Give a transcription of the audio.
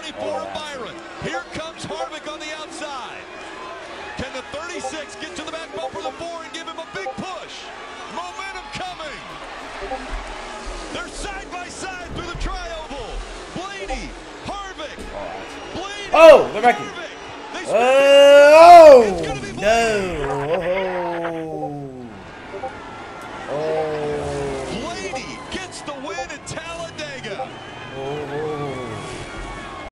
24 of Byron. Here comes Harvick on the outside. Can the 36 get to the back bumper of the 4 and give him a big push? Momentum coming. They're side by side through the tri-oval. Blaney, Harvick, Blaney. Oh, they're back in. Harvick. Oh, no. Oh.